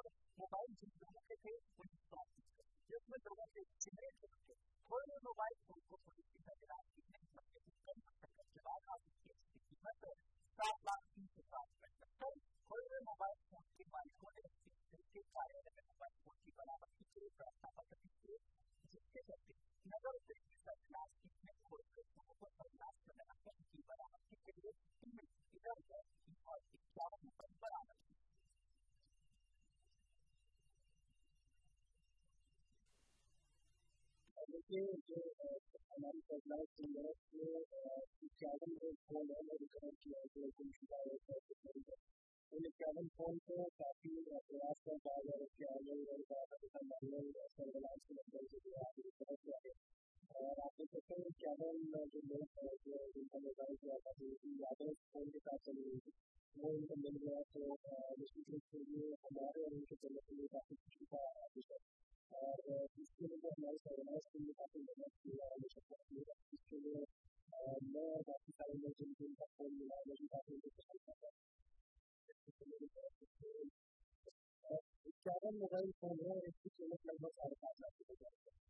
और मोबाइल जिन लोगों के थे उन्हें सौंप दिए, जिसमें लोगों के चेहरे थे थोड़े मोबाइल फोन को पुलिस की नजर की नहीं सकते थे। कई हद के बाद आप इसकी कीमत 7,30,000 थोड़े मोबाइल फोन के मालिकों ने के कार्यालय में मोबाइल फोन की बरामदगी के लिए प्रार्थना पत्र दिए, जिसके चलते नगर उद्योग की सरकार ने खोलकर लोगों को प्रयास कर रहा है कि बरामदगी के लिए इधर उधर और 51 मोबाइल बरामद किए। देखिए जो हमारी सरकार की है वो 51 जो फोन है वो रिकवर किया है, कोई शिकायत है उन 51 फोन को काफी प्रयास कर पाया गया कि आगे सर्विलांस के नंबर से जो आगे रिकवर किया गया। और आप देख सकते हैं 51 जो लोग हैं जो जिनका मोबाइल किया था यादव फोन के साथ चली हुई थी वो उनको मिल गया। तो निश्चित के लिए हमारे और उनके चलने के लिए काफी खुशी का विषय और इसके लिए हमारे सर्विलांस के लिए काफी मदद की आवश्यकता थी। इसके लिए मैं और बाकी सारे लोग जिनको उनका फोन मिला मुझे काफी पसंद आता है। 51 मोबाइल फोन है और इसकी कीमत लगभग 5,500 रुपये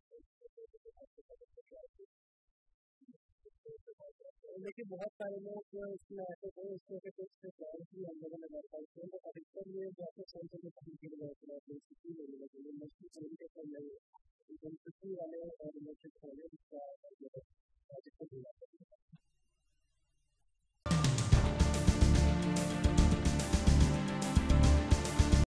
लेकिन बहुत सारे लोग इसमें ऐसे थे इसके कुछ ब्रांड की अंदर में वेबसाइट थे तो अधिकतर ये जैसे फोन से कहीं गिर गए थे स्थिति नहीं लगी मुश्किल तरीके से नहीं वाले और इलेक्ट्रिक होने जिसका